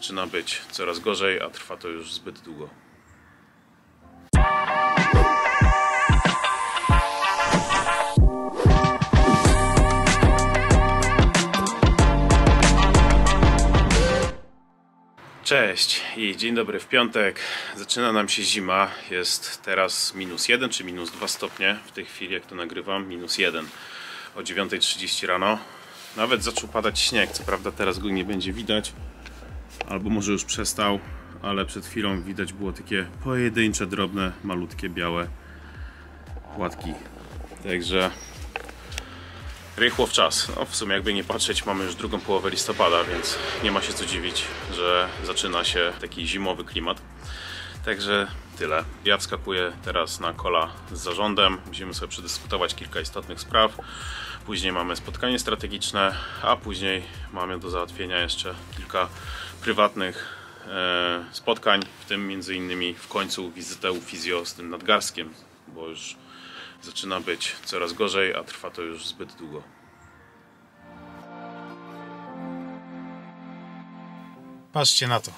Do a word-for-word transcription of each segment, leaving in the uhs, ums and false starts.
zaczyna być coraz gorzej, a trwa to już zbyt długo. Cześć i dzień dobry w piątek. Zaczyna nam się zima. Jest teraz minus jeden czy minus dwa stopnie. W tej chwili, jak to nagrywam, minus jeden o dziewiątej trzydzieści rano. Nawet zaczął padać śnieg. Co prawda teraz go nie będzie widać, albo może już przestał, ale przed chwilą widać było takie pojedyncze, drobne, malutkie, białe płatki. Także rychło w czas. No, w sumie jakby nie patrzeć, mamy już drugą połowę listopada, więc nie ma się co dziwić, że zaczyna się taki zimowy klimat. Także tyle. Ja wskakuję teraz na kola z zarządem. Musimy sobie przedyskutować kilka istotnych spraw. Później mamy spotkanie strategiczne, a później mamy do załatwienia jeszcze kilka prywatnych e, spotkań, w tym między innymi w końcu wizytę u fizjo z tym nadgarstkiem, bo już zaczyna być coraz gorzej, a trwa to już zbyt długo. Patrzcie na to.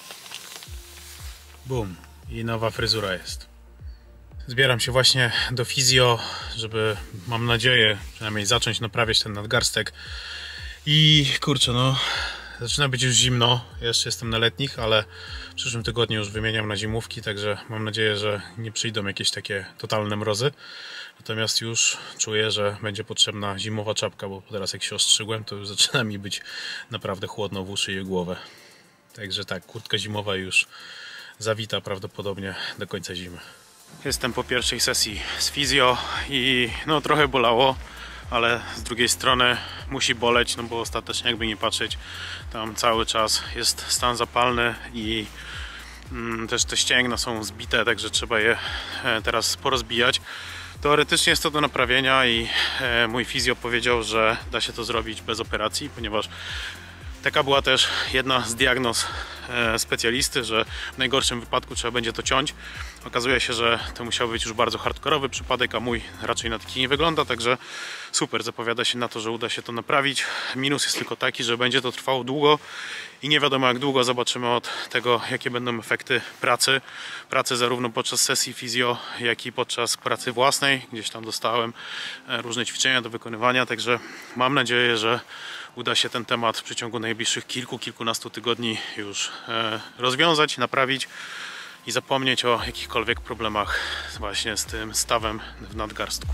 Bum. I nowa fryzura jest. Zbieram się właśnie do fizjo, żeby, mam nadzieję, przynajmniej zacząć naprawiać ten nadgarstek. I kurczę, no zaczyna być już zimno. Jeszcze jestem na letnich, ale w przyszłym tygodniu już wymieniam na zimówki, także mam nadzieję, że nie przyjdą jakieś takie totalne mrozy. Natomiast już czuję, że będzie potrzebna zimowa czapka, bo teraz jak się ostrzygłem, to już zaczyna mi być naprawdę chłodno w uszy i głowę. Także tak, kurtka zimowa już zawita prawdopodobnie do końca zimy. Jestem po pierwszej sesji z fizjo i no trochę bolało, ale z drugiej strony musi boleć, no bo ostatecznie jakby nie patrzeć, tam cały czas jest stan zapalny i mm, też te ścięgna są zbite, także trzeba je e, teraz porozbijać. Teoretycznie jest to do naprawienia i e, mój fizjo powiedział, że da się to zrobić bez operacji, ponieważ taka była też jedna z diagnoz e, specjalisty, że w najgorszym wypadku trzeba będzie to ciąć. Okazuje się, że to musiał być już bardzo hardkorowy przypadek, a mój raczej na taki nie wygląda, także super, zapowiada się na to, że uda się to naprawić. Minus jest tylko taki, że będzie to trwało długo i nie wiadomo jak długo. Zobaczymy od tego, jakie będą efekty pracy. Pracy zarówno podczas sesji fizjo, jak i podczas pracy własnej. Gdzieś tam dostałem różne ćwiczenia do wykonywania, także mam nadzieję, że uda się ten temat w przeciągu najbliższych kilku, kilkunastu tygodni już e, rozwiązać, naprawić i zapomnieć o jakichkolwiek problemach właśnie z tym stawem w nadgarstku.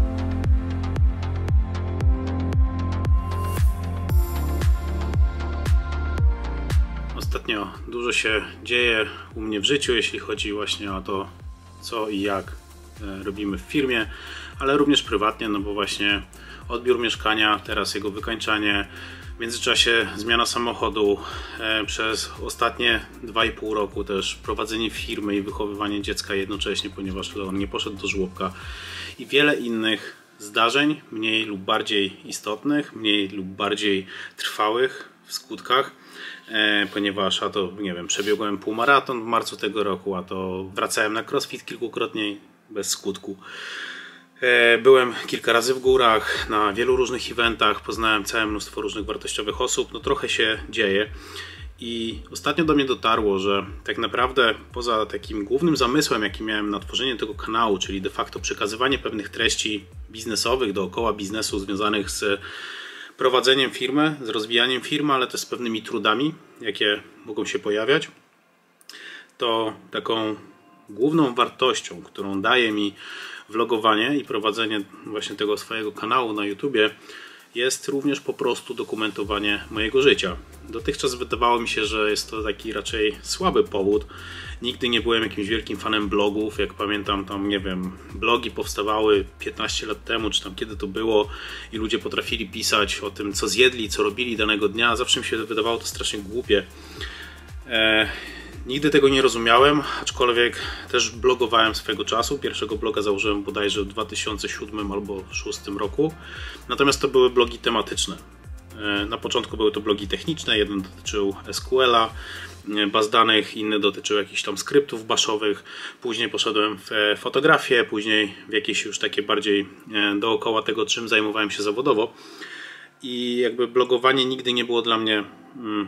Ostatnio dużo się dzieje u mnie w życiu, jeśli chodzi właśnie o to, co i jak e, robimy w firmie, ale również prywatnie, no bo właśnie odbiór mieszkania, teraz jego wykańczanie, w międzyczasie zmiana samochodu, e, przez ostatnie dwa i pół roku też prowadzenie firmy i wychowywanie dziecka jednocześnie, ponieważ Leon nie poszedł do żłobka i wiele innych zdarzeń, mniej lub bardziej istotnych, mniej lub bardziej trwałych w skutkach, e, ponieważ a to, nie wiem, przebiegłem półmaraton w marcu tego roku, a to wracałem na crossfit kilkukrotnie bez skutku. Byłem kilka razy w górach, na wielu różnych eventach, poznałem całe mnóstwo różnych wartościowych osób, no trochę się dzieje i ostatnio do mnie dotarło, że tak naprawdę poza takim głównym zamysłem, jaki miałem na tworzenie tego kanału, czyli de facto przekazywanie pewnych treści biznesowych dookoła biznesu związanych z prowadzeniem firmy, z rozwijaniem firmy, ale też z pewnymi trudami, jakie mogą się pojawiać, to taką główną wartością, którą daje mi vlogowanie i prowadzenie właśnie tego swojego kanału na YouTubie, jest również po prostu dokumentowanie mojego życia. Dotychczas wydawało mi się, że jest to taki raczej słaby powód. Nigdy nie byłem jakimś wielkim fanem blogów. Jak pamiętam, tam nie wiem, blogi powstawały piętnaście lat temu, czy tam kiedy to było i ludzie potrafili pisać o tym, co zjedli, co robili danego dnia. Zawsze mi się wydawało to strasznie głupie. Eee, Nigdy tego nie rozumiałem, aczkolwiek też blogowałem swego czasu. Pierwszego bloga założyłem bodajże w dwa tysiące siódmym albo dwa tysiące szóstym roku. Natomiast to były blogi tematyczne. Na początku były to blogi techniczne. Jeden dotyczył S Q L-a, baz danych, inny dotyczył jakichś tam skryptów baszowych. Później poszedłem w fotografię, później w jakieś już takie bardziej dookoła tego, czym zajmowałem się zawodowo. I jakby blogowanie nigdy nie było dla mnie... Hmm,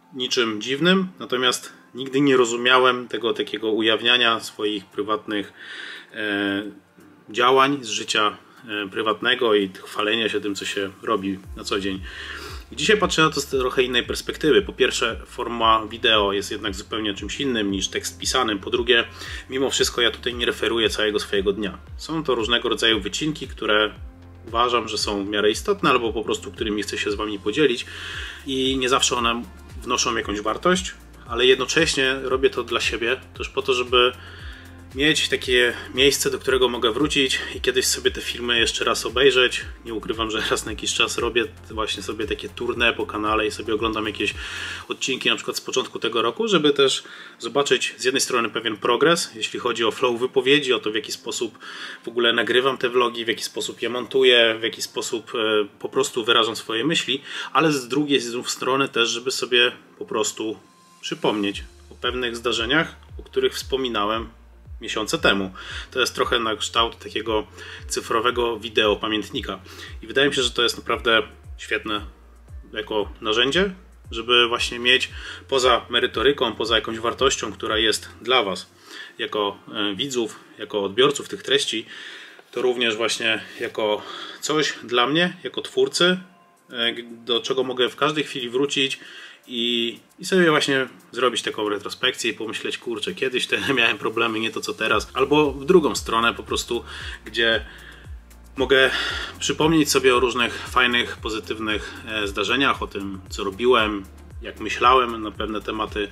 niczym dziwnym, natomiast nigdy nie rozumiałem tego takiego ujawniania swoich prywatnych e, działań z życia e, prywatnego i chwalenia się tym, co się robi na co dzień. I dzisiaj patrzę na to z trochę innej perspektywy. Po pierwsze, forma wideo jest jednak zupełnie czymś innym niż tekst pisany. Po drugie, mimo wszystko ja tutaj nie referuję całego swojego dnia. Są to różnego rodzaju wycinki, które uważam, że są w miarę istotne, albo po prostu którymi chcę się z Wami podzielić i nie zawsze one wnoszą jakąś wartość, ale jednocześnie robię to dla siebie, też po to, żeby mieć takie miejsce, do którego mogę wrócić i kiedyś sobie te filmy jeszcze raz obejrzeć. Nie ukrywam, że raz na jakiś czas robię właśnie sobie takie tournée po kanale i sobie oglądam jakieś odcinki na przykład z początku tego roku, żeby też zobaczyć z jednej strony pewien progres, jeśli chodzi o flow wypowiedzi, o to, w jaki sposób w ogóle nagrywam te vlogi, w jaki sposób je montuję, w jaki sposób po prostu wyrażam swoje myśli, ale z drugiej strony też, żeby sobie po prostu przypomnieć o pewnych zdarzeniach, o których wspominałem miesiące temu. To jest trochę na kształt takiego cyfrowego wideo pamiętnika. I wydaje mi się, że to jest naprawdę świetne jako narzędzie, żeby właśnie mieć poza merytoryką, poza jakąś wartością, która jest dla Was jako widzów, jako odbiorców tych treści, to również właśnie jako coś dla mnie, jako twórcy, do czego mogę w każdej chwili wrócić I, i sobie właśnie zrobić taką retrospekcję i pomyśleć, kurczę, kiedyś te miałem problemy, nie to co teraz, albo w drugą stronę po prostu, gdzie mogę przypomnieć sobie o różnych fajnych, pozytywnych zdarzeniach, o tym, co robiłem, jak myślałem na pewne tematy,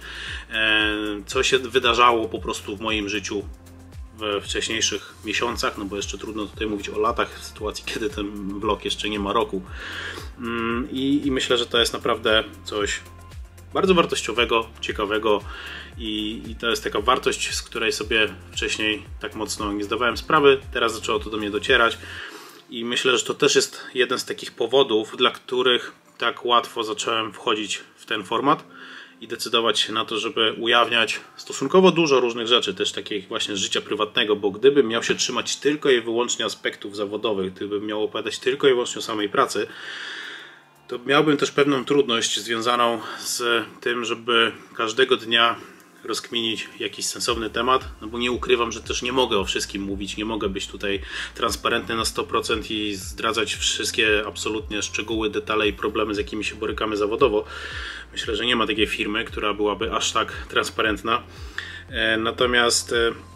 co się wydarzało po prostu w moim życiu we wcześniejszych miesiącach, no bo jeszcze trudno tutaj mówić o latach w sytuacji, kiedy ten vlog jeszcze nie ma roku. I, i myślę, że to jest naprawdę coś bardzo wartościowego, ciekawego i, i to jest taka wartość, z której sobie wcześniej tak mocno nie zdawałem sprawy. Teraz zaczęło to do mnie docierać i myślę, że to też jest jeden z takich powodów, dla których tak łatwo zacząłem wchodzić w ten format i decydować się na to, żeby ujawniać stosunkowo dużo różnych rzeczy, też takich właśnie z życia prywatnego, bo gdybym miał się trzymać tylko i wyłącznie aspektów zawodowych, gdybym miał opowiadać tylko i wyłącznie o samej pracy, to miałbym też pewną trudność związaną z tym, żeby każdego dnia rozkminić jakiś sensowny temat, no bo nie ukrywam, że też nie mogę o wszystkim mówić, nie mogę być tutaj transparentny na sto procent i zdradzać wszystkie absolutnie szczegóły, detale i problemy, z jakimi się borykamy zawodowo. Myślę, że nie ma takiej firmy, która byłaby aż tak transparentna. Natomiast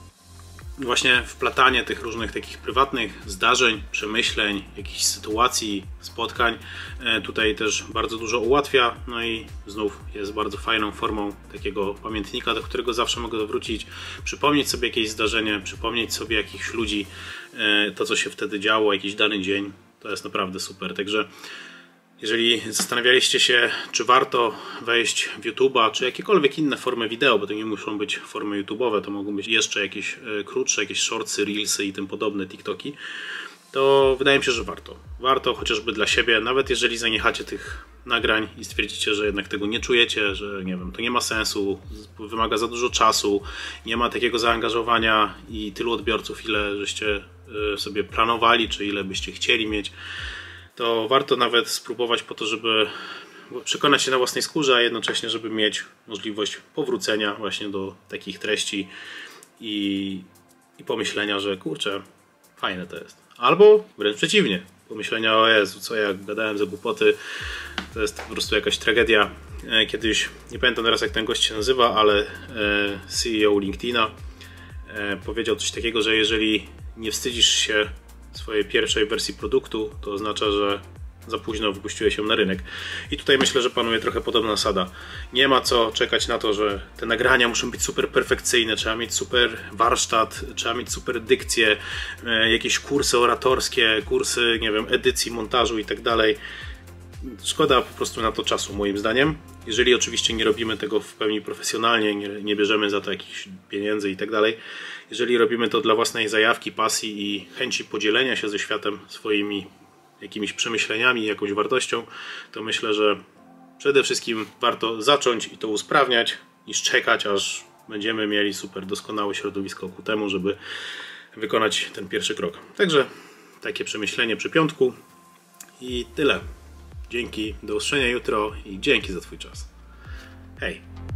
właśnie wplatanie tych różnych takich prywatnych zdarzeń, przemyśleń, jakichś sytuacji, spotkań tutaj też bardzo dużo ułatwia, no i znów jest bardzo fajną formą takiego pamiętnika, do którego zawsze mogę wrócić, przypomnieć sobie jakieś zdarzenie, przypomnieć sobie jakichś ludzi, to co się wtedy działo, jakiś dany dzień, to jest naprawdę super. Także jeżeli zastanawialiście się, czy warto wejść w YouTube'a, czy jakiekolwiek inne formy wideo, bo to nie muszą być formy YouTube'owe, to mogą być jeszcze jakieś krótsze, jakieś shortsy, reelsy i tym podobne, TikToki, to wydaje mi się, że warto. Warto chociażby dla siebie, nawet jeżeli zaniechacie tych nagrań i stwierdzicie, że jednak tego nie czujecie, że nie wiem, to nie ma sensu, wymaga za dużo czasu, nie ma takiego zaangażowania i tylu odbiorców, ile żeście sobie planowali, czy ile byście chcieli mieć, to warto nawet spróbować po to, żeby przekonać się na własnej skórze, a jednocześnie, żeby mieć możliwość powrócenia właśnie do takich treści i, i pomyślenia, że kurczę, fajne to jest. Albo wręcz przeciwnie, pomyślenia, o Jezu, co ja gadałem za głupoty, to jest po prostu jakaś tragedia. Kiedyś, nie pamiętam teraz jak ten gość się nazywa, ale C E O LinkedIna powiedział coś takiego, że jeżeli nie wstydzisz się swojej pierwszej wersji produktu, to oznacza, że za późno wypuściłeś ją na rynek. I tutaj myślę, że panuje trochę podobna zasada. Nie ma co czekać na to, że te nagrania muszą być super perfekcyjne, trzeba mieć super warsztat, trzeba mieć super dykcję, jakieś kursy oratorskie, kursy, nie wiem, edycji, montażu i tak dalej. Szkoda po prostu na to czasu, moim zdaniem. Jeżeli oczywiście nie robimy tego w pełni profesjonalnie, nie, nie bierzemy za to jakichś pieniędzy i tak dalej. Jeżeli robimy to dla własnej zajawki, pasji i chęci podzielenia się ze światem swoimi jakimiś przemyśleniami, jakąś wartością, to myślę, że przede wszystkim warto zacząć i to usprawniać, niż czekać, aż będziemy mieli super doskonałe środowisko ku temu, żeby wykonać ten pierwszy krok. Także takie przemyślenie przy piątku i tyle. Dzięki, do usłyszenia jutro i dzięki za Twój czas. Hej!